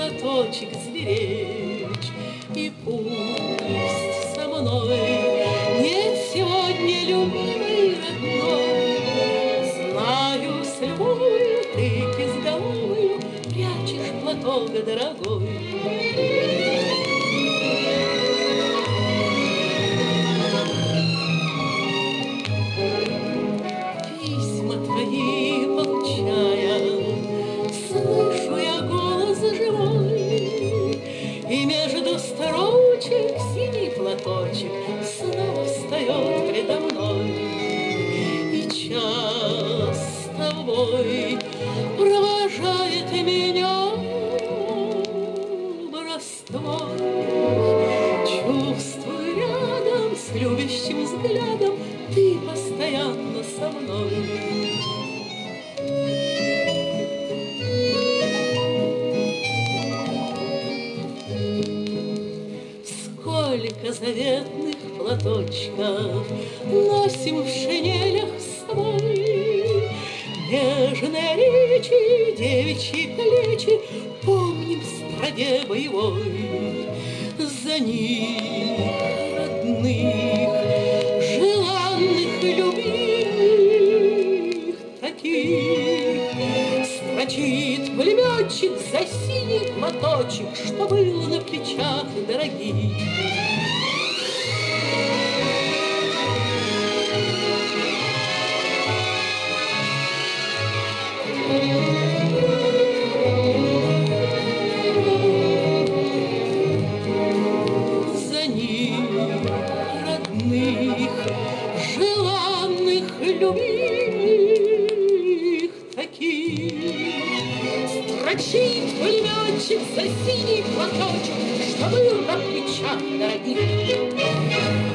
платочек зверечь, и пусть со мной нет сегодня любимой родной. Знаю, с любовью ты безголовую прячешь платок дорогой. Письма твои получая, слышу я голос живой, и между строчек синий платочек снова встает предо мной. И час с тобой провожает меня бороствой. Чувствую рядом с любящим взглядом ты постоянно со мной. Сколько заветных платочков носим в шинелях с собой. Нежные речи, девичьи плечи помним в стране боевой. За них родных, желанных, любимых, таких строчит пулеметчик за синий платочек, что было на плечах дорогих. За них родных, желанных, любимых, таких строчит пулеметчик за синий платочек, что был на плечах дорогих.